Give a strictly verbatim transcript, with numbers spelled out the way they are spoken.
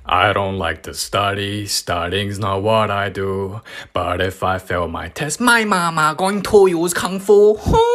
I don't like to study, studying's not what I do. But if I fail my test, my mama going to use kung fu.